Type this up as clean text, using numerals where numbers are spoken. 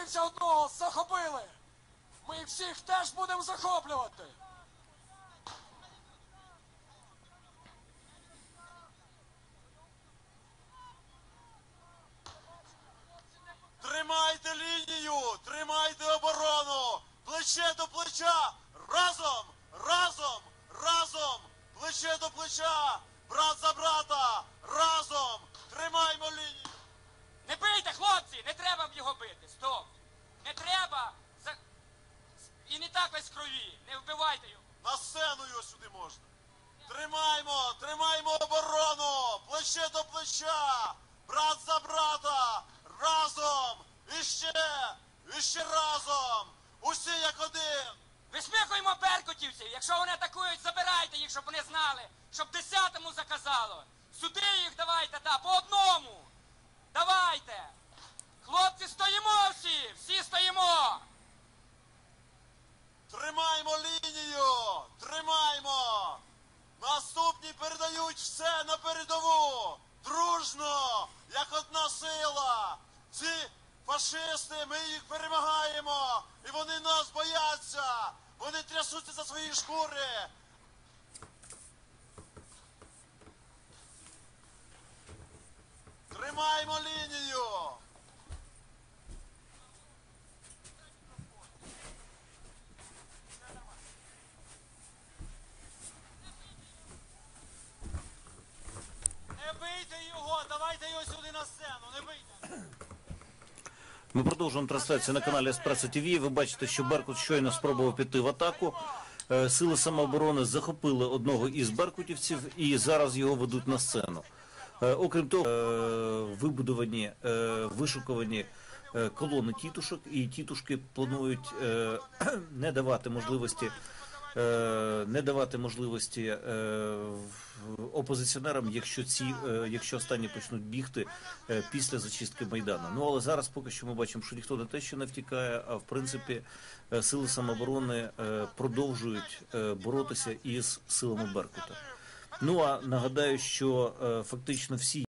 Беркутівця одного захопили. Ми їх всіх теж будемо захоплювати. Тримайте лінію, тримайте оборону, плече до плеча, разом, разом, разом, плече до плеча, брат за брата, разом, тримаймо лінію. Не бийте, хлопці, не треба його бити, стоп. Не треба, і не так весь в крові, не вбивайте його. На сцену його сюди можна. Тримаймо, тримаймо оборону, плече до плеча, брат за брата, разом, іще разом, усі як один. Висмикуємо беркутівців, якщо вони атакують, забирайте їх, щоб вони знали, щоб 10-му заказало. Сюди їх давайте, по одному. Давайте. Хлопці, стоїмо всі стоїмо. Тримаймо лінію, тримаймо. Наступні передають все на передову. Дружно, як одна сила. Ці фашисти, ми їх перемагаємо. І вони нас бояться. Вони трясуться за свої шкури. Тримаймо лінію. Не бийте його, давайте його сюди на сцену, не бийте. Ми продовжуємо трансляцію на каналі Еспресо ТВ. Ви бачите, що Беркут щойно спробував піти в атаку. Сили самооборони захопили одного із беркутівців і зараз його ведуть на сцену. Окрім того, вибудовані, вишукувані колони тітушок, і тітушки планують не давати можливості опозиціонерам, якщо останні почнуть бігти після зачистки Майдану. Ну, але зараз поки що ми бачимо, що ніхто не те, що не втікає, а в принципі сили самооборони продовжують боротися із силами Беркута. Ну, а нагадаю, що фактично всі